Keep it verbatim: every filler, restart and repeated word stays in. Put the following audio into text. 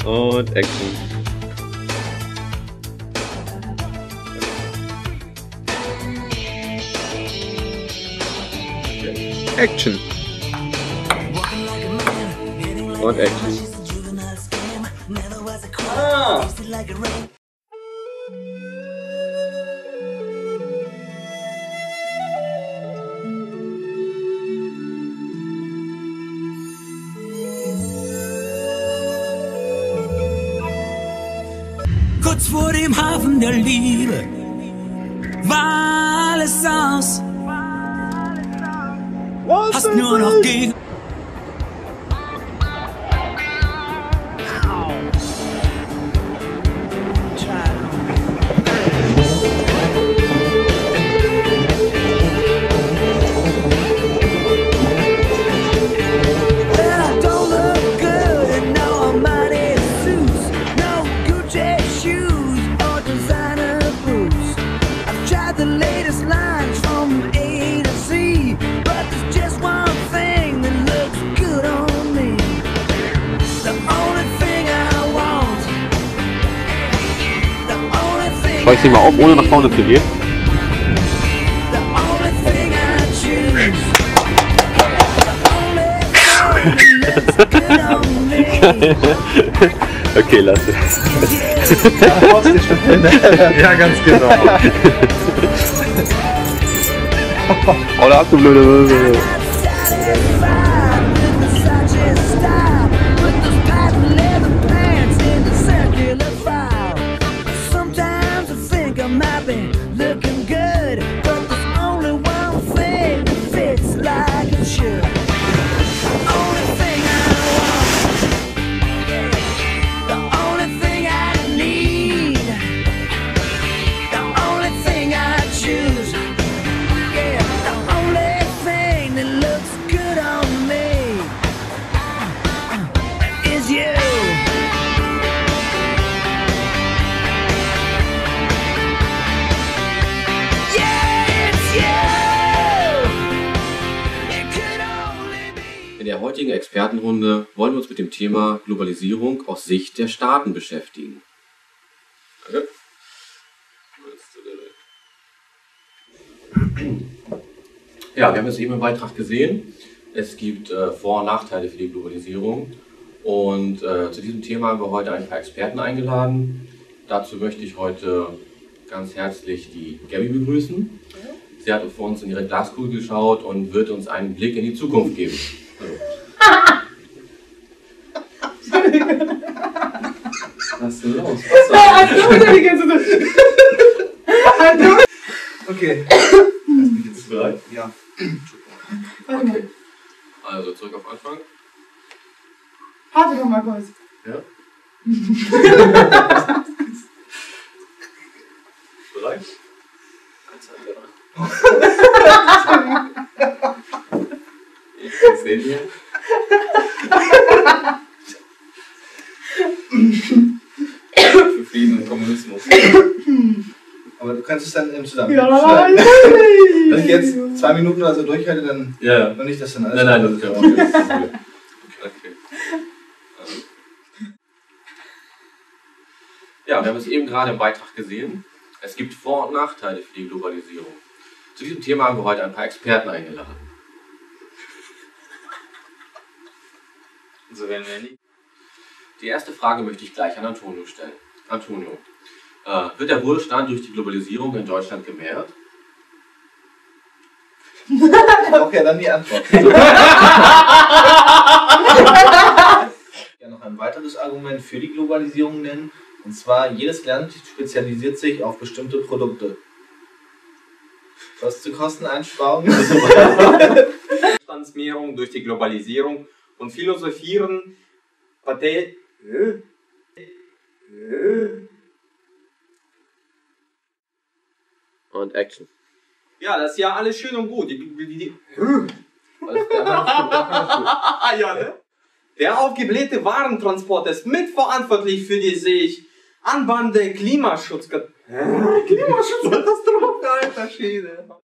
Und Action. Action. Und Action. Ah. Kurz vor dem Hafen der Liebe war alles aus. Hast nur noch gegen. The latest lines from A to Z, but there's just one thing that looks good on me. The only thing I want, the only thing Schau ich sie mal auf, ohne nach vorne zu gehen. The only thing I choose, the only thing that looks good on me. Okay, lass es. Ja, ganz genau. Oder ab, du blöde Möwe. In der heutigen Expertenrunde wollen wir uns mit dem Thema Globalisierung aus Sicht der Staaten beschäftigen. Danke. Ja, wir haben es eben im Beitrag gesehen. Es gibt äh, Vor- und Nachteile für die Globalisierung. Und äh, zu diesem Thema haben wir heute ein paar Experten eingeladen. Dazu möchte ich heute ganz herzlich die Gabby begrüßen. Sie hat vor uns in ihre Glaskugel geschaut und wird uns einen Blick in die Zukunft geben. Was ist denn los? Okay. Bist du bereit? Ja. Okay. Also zurück auf Anfang. Warte doch mal kurz. Ja. Bereit? Jetzt seht ihr. Für Frieden und Kommunismus. Aber du kannst es dann im Zusammenhang Ja, schneiden. nein. Wenn ich jetzt zwei Minuten oder so durchhalte, dann Ja. noch nicht, dass dann alles. Nein, nein, das ist kein Problem. Das ist kein Problem. Okay. Ja, wir haben es eben gerade im Beitrag gesehen. Es gibt Vor- und Nachteile für die Globalisierung. Zu diesem Thema haben wir heute ein paar Experten eingeladen. So werden wir nicht. Die erste Frage möchte ich gleich an Antonio stellen. Antonio, äh, wird der Wohlstand durch die Globalisierung in Deutschland gemehrt? Ich brauche ja dann die Antwort. Ja, noch ein weiteres Argument für die Globalisierung nennen. Und zwar, jedes Land spezialisiert sich auf bestimmte Produkte. Was zu Kosteneinsparungen? Wohlstandsmehrung durch die Globalisierung und philosophieren Partei. Und Action. Ja, das ist ja alles schön und gut. Die, die, die, Alles klar. ja, ne? Der aufgeblähte Warentransport ist mitverantwortlich für die sich anbahnende Klimaschutz. Klimaschutzkatastrophe, alter Schwede.